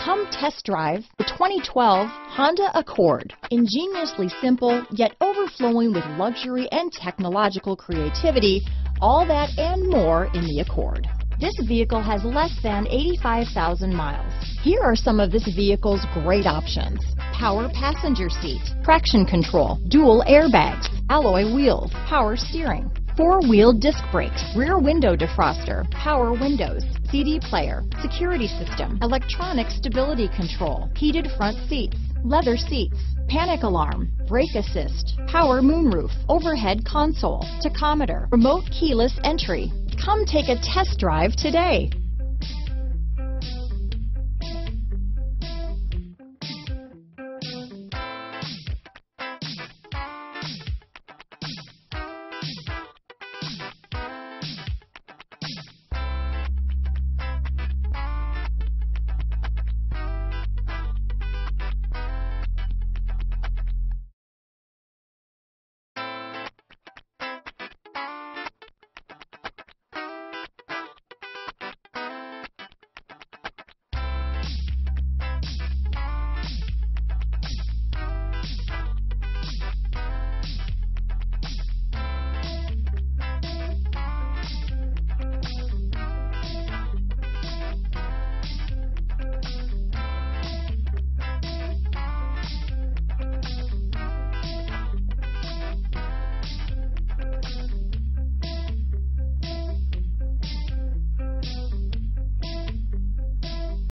Come test drive the 2012 Honda Accord. Ingeniously simple, yet overflowing with luxury and technological creativity, all that and more in the Accord. This vehicle has less than 85,000 miles. Here are some of this vehicle's great options: power passenger seat, traction control, dual airbags, alloy wheels, power steering, four-wheel disc brakes, rear window defroster, power windows, CD player, security system, electronic stability control, heated front seats, leather seats, panic alarm, brake assist, power moonroof, overhead console, tachometer, remote keyless entry. Come take a test drive today.